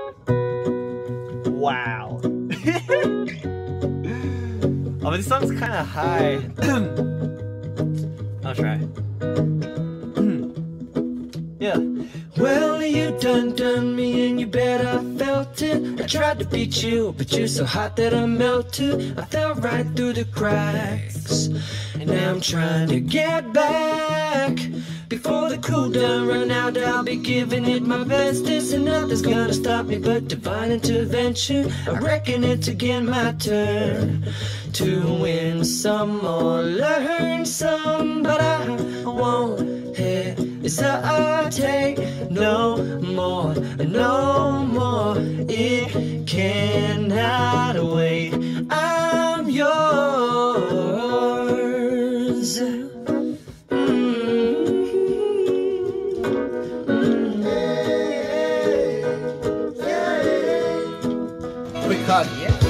Wow. Oh, but this song's kind of high. I'll try. Yeah. Well, you done me and you bet I felt it. I tried to beat you, but you're so hot that I melted. I fell right through the cracks, and now I'm trying to get back. Before the cool down run out, I'll be giving it my bestest, and nothing's gonna stop me but divine intervention. I reckon it's again my turn to win some or learn some, but I won't hesitate no more, no more. It cannot wait. I'm yours. Quick hug, yeah.